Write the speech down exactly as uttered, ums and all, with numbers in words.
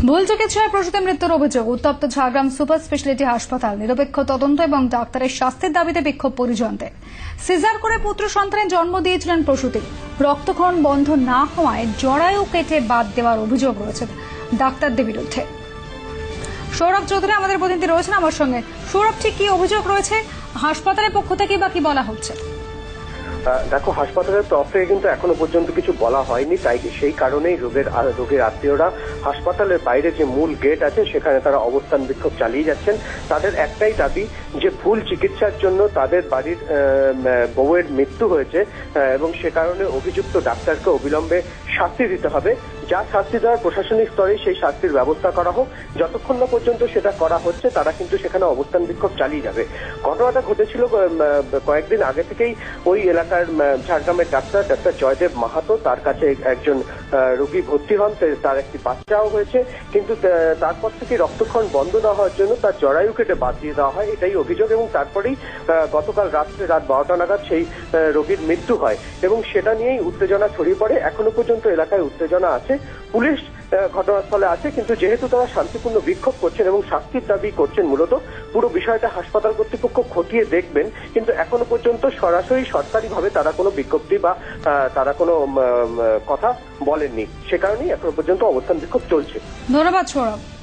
ভুল চিকিৎসায় প্রসূতি মৃত্যুর অভিযোগ। উত্তপ্ত ঝাড়গ্রাম সুপার স্পেশালিটি হাসপাতাল। নিরপেক্ষ তদন্ত এবং ডাক্তারের শাস্তির দাবিতে বিক্ষোভ পরিজনদের। সিজার করে পুত্র সন্তানের জন্ম দিয়েছিলেন প্রসূতি। রক্তক্ষরণ বন্ধ না হওয়ায় জরায়ু কেটে বাদ দেওয়ার অভিযোগ রয়েছে ডাক্তারদের বিরুদ্ধে। সৌরভ চৌধুরী আমাদের প্রতিনিধি রয়েছেন আমার সঙ্গে। সৌরভ, ঠিক কি অভিযোগ রয়েছে? হাসপাতালের পক্ষ থেকে বা কি বলা হচ্ছে? দেখো, হাসপাতালের তরফ থেকে কিন্তু এখনো পর্যন্ত কিছু বলা হয়নি, তাই সেই কারণেই রোগের রোগীর আত্মীয়রা হাসপাতালের বাইরে যে মূল গেট আছে সেখানে তারা অবস্থান বিক্ষোভ চালিয়ে যাচ্ছেন। তাদের একটাই দাবি যে ভুল চিকিৎসার জন্য তাদের বাড়ির বউয়ের মৃত্যু হয়েছে এবং সে কারণে অভিযুক্ত ডাক্তারকে অবিলম্বে শাস্তি দিতে হবে। যা শাস্তি দেওয়ার প্রশাসনিক স্তরে সেই শাস্তির ব্যবস্থা করা হোক। যতক্ষণ না পর্যন্ত সেটা করা হচ্ছে তারা কিন্তু সেখানে অবস্থান বিক্ষোভ চালিয়ে যাবে। ঘটনাটা ঘটেছিল কয়েকদিন আগে থেকেই ওই এলাকার ঝাড়গ্রামের ডাক্তার ডাক্তার জয়দেব মাহাতো, তার কাছে একজন রোগী ভর্তি হন, তার একটি বাচ্চাও হয়েছে, কিন্তু তারপর থেকে রক্তক্ষরণ বন্ধ না হওয়ার জন্য তার জরায়ু কেটে বাদ দিয়ে দেওয়া হয়, এটাই অভিযোগ। এবং তারপরেই গতকাল রাত্রে রাত বারোটা নাগাদ সেই রোগীর মৃত্যু হয় এবং সেটা নিয়েই উত্তেজনা ছড়িয়ে পড়ে। এখনো পর্যন্ত এলাকায় উত্তেজনা আছে, পুলিশ ঘটনাস্থলে আছে, কিন্তু যেহেতু তারা শান্তিপূর্ণ বিক্ষোভ করছেন এবং শাস্তির দাবি করছেন, মূলত পুরো বিষয়টা হাসপাতাল কর্তৃপক্ষ খতিয়ে দেখবেন, কিন্তু এখনো পর্যন্ত সরাসরি সরকারিভাবে তারা কোনো বিজ্ঞপ্তি বা তারা কোনো কথা বলেননি। সে কারণেই এখনো পর্যন্ত অবস্থান বিক্ষোভ চলছে। ধন্যবাদ সৌরভ।